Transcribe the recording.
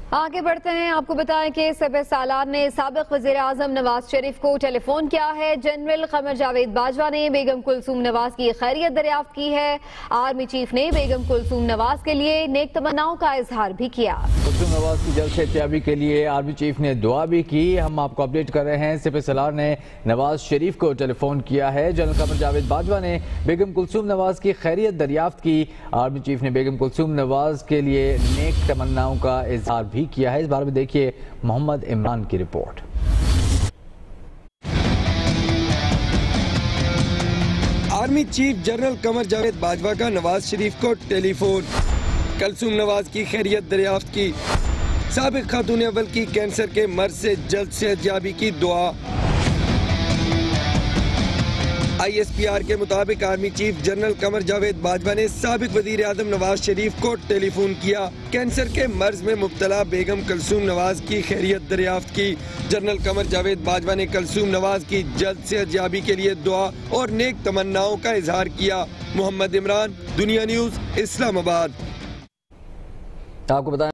आगे बढ़ते हैं। आपको बताएं कि सफे सालार ने साबिक वज़ीर आज़म नवाज शरीफ को टेलीफोन किया है। जनरल कमर जावेद बाजवा ने बेगम कुलसूम नवाज की खैरियत दरियाफ्त की है। आर्मी चीफ ने बेगम कुलसूम नवाज के लिए नेक तमन्नाओं का इजहार भी किया। कुलसूम नवाज की जल्द सेहतयाबी के लिए आर्मी चीफ ने दुआ भी की। हम आपको अपडेट कर रहे हैं। सफे सालार ने नवाज शरीफ को टेलीफोन किया है। जनरल कमर जावेद बाजवा ने बेगम कुलसूम नवाज की खैरियत दरियाफ्त की। आर्मी चीफ ने बेगम कुलसूम नवाज के लिए नेक तमन्नाओं का इजहार भी किया है। इस बारे में देखिए मोहम्मद इमरान की report. Army chief general Qamar Javed Bajwa का नवाज शरीफ को टेलीफोन। कुलसूम नवाज की खैरियत दरियाफ्त की। साबिक खातून अव्वल की कैंसर के मर्ज से जल्द सेहतयाबी की दुआ। ISPR के मुताबिक army chief general Qamar Javed Bajwa ने साबिक वजीर आज़म नवाज शरीफ को टेलीफोन किया। कैंसर के मर्ज में मुब्तला बेगम कुलसूम नवाज की खैरियत दरियाफ्त की। जनरल कमर जावेद बाजवा ने कुलसूम नवाज की जल्द सेहतयाबी के लिए दुआ और नेक तमन्नाओं का इजहार किया। मोहम्मद इमरान, दुनिया न्यूज़, इस्लामाबाद। आपको बताएं